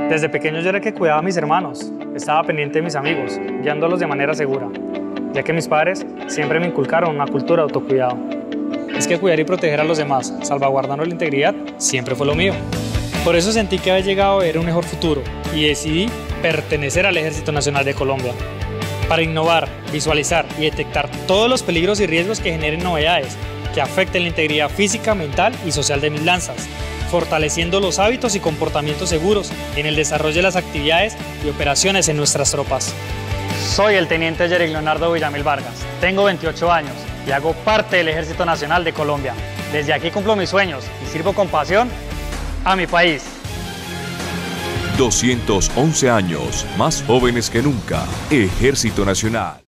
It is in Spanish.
Desde pequeño yo era el que cuidaba a mis hermanos, estaba pendiente de mis amigos, guiándolos de manera segura, ya que mis padres siempre me inculcaron una cultura de autocuidado. Es que cuidar y proteger a los demás, salvaguardando la integridad, siempre fue lo mío. Por eso sentí que había llegado a ver un mejor futuro y decidí pertenecer al Ejército Nacional de Colombia, para innovar, visualizar y detectar todos los peligros y riesgos que generen novedades que afecten la integridad física, mental y social de mis lanzas, fortaleciendo los hábitos y comportamientos seguros en el desarrollo de las actividades y operaciones en nuestras tropas. Soy el teniente Yerick Leonardo Villamil Vargas, tengo 28 años y hago parte del Ejército Nacional de Colombia. Desde aquí cumplo mis sueños y sirvo con pasión a mi país. 211 años, más jóvenes que nunca. Ejército Nacional.